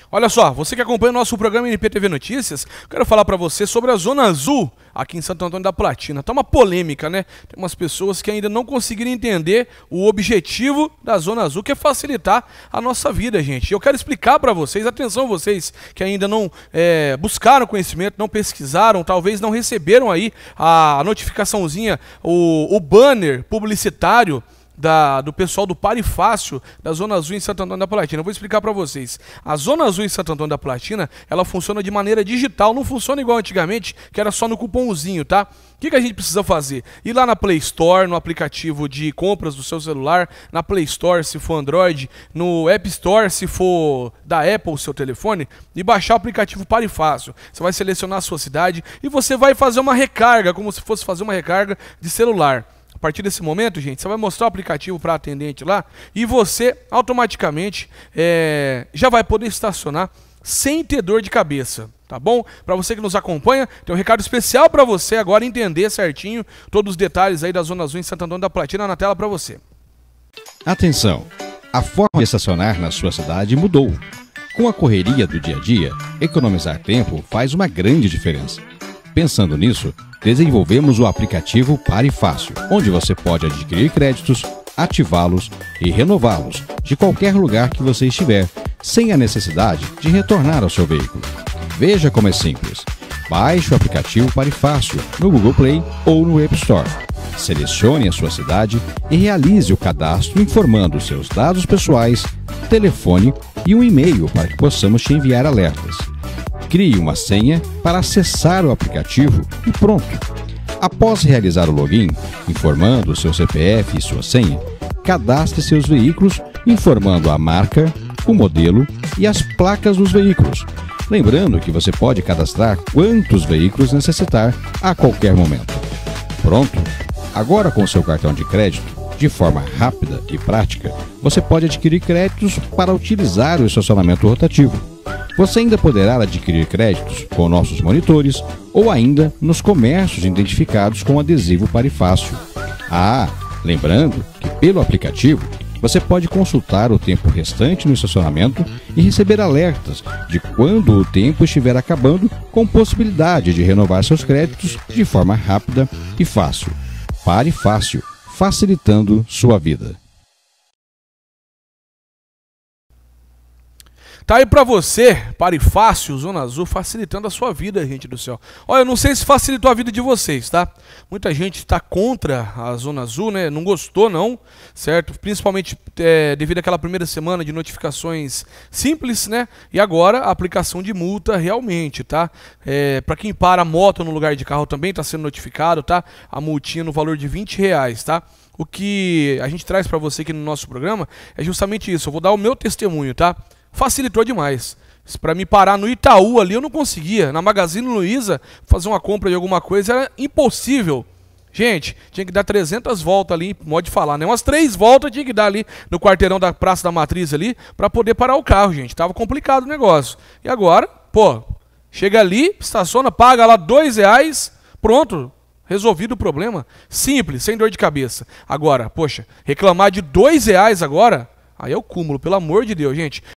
Olha só, você que acompanha o nosso programa NPTV Notícias, quero falar para você sobre a Zona Azul aqui em Santo Antônio da Platina. Tá uma polêmica, né? Tem umas pessoas que ainda não conseguiram entender o objetivo da Zona Azul, que é facilitar a nossa vida, gente. Eu quero explicar para vocês, atenção vocês que ainda não buscaram conhecimento, não pesquisaram, talvez não receberam aí a notificaçãozinha, o banner publicitário do pessoal do Pare Fácil da Zona Azul em Santo Antônio da Platina. Eu vou explicar para vocês. A Zona Azul em Santo Antônio da Platina, ela funciona de maneira digital, não funciona igual antigamente, que era só no cupomzinho, tá? O que a gente precisa fazer? Ir lá na Play Store, no aplicativo de compras do seu celular, na Play Store se for Android, no App Store se for da Apple o seu telefone, e baixar o aplicativo Pare Fácil. Você vai selecionar a sua cidade e você vai fazer uma recarga, como se fosse fazer uma recarga de celular. A partir desse momento, gente, você vai mostrar o aplicativo para a atendente lá e você automaticamente já vai poder estacionar sem ter dor de cabeça, tá bom? Para você que nos acompanha, tem um recado especial para você agora entender certinho todos os detalhes aí da Zona Azul em Santo Antônio da Platina na tela para você. Atenção! A forma de estacionar na sua cidade mudou. Com a correria do dia a dia, economizar tempo faz uma grande diferença. Pensando nisso, desenvolvemos o aplicativo Pare Fácil, onde você pode adquirir créditos, ativá-los e renová-los de qualquer lugar que você estiver, sem a necessidade de retornar ao seu veículo. Veja como é simples. Baixe o aplicativo Pare Fácil no Google Play ou no App Store. Selecione a sua cidade e realize o cadastro informando seus dados pessoais, telefone e um e-mail para que possamos te enviar alertas. Crie uma senha para acessar o aplicativo e pronto. Após realizar o login, informando o seu CPF e sua senha, cadastre seus veículos informando a marca, o modelo e as placas dos veículos. Lembrando que você pode cadastrar quantos veículos necessitar a qualquer momento. Pronto! Agora com seu cartão de crédito, de forma rápida e prática, você pode adquirir créditos para utilizar o estacionamento rotativo. Você ainda poderá adquirir créditos com nossos monitores ou ainda nos comércios identificados com adesivo Pare Fácil. Lembrando que pelo aplicativo você pode consultar o tempo restante no estacionamento e receber alertas de quando o tempo estiver acabando, com possibilidade de renovar seus créditos de forma rápida e fácil. Pare Fácil, facilitando sua vida. Tá aí pra você, Pare Fácil, Zona Azul, facilitando a sua vida, gente do céu. Olha, eu não sei se facilitou a vida de vocês, tá? Muita gente tá contra a Zona Azul, né? Não gostou, não, certo? Principalmente devido àquela primeira semana de notificações simples, né? E agora a aplicação de multa realmente, tá? Pra quem para a moto no lugar de carro também tá sendo notificado, tá? A multinha no valor de R$20, tá? O que a gente traz pra você aqui no nosso programa é justamente isso. Eu vou dar o meu testemunho, tá? Facilitou demais. Para me parar no Itaú ali eu não conseguia. Na Magazine Luiza, fazer uma compra de alguma coisa era impossível. Gente, tinha que dar 300 voltas ali, modo de falar, né? Umas 3 voltas tinha que dar ali no quarteirão da Praça da Matriz ali para poder parar o carro, gente. Tava complicado o negócio. E agora, pô, chega ali, estaciona, paga lá R$2, pronto. Resolvido o problema. Simples, sem dor de cabeça. Agora, poxa, reclamar de R$2 agora, aí é o cúmulo, pelo amor de Deus, gente.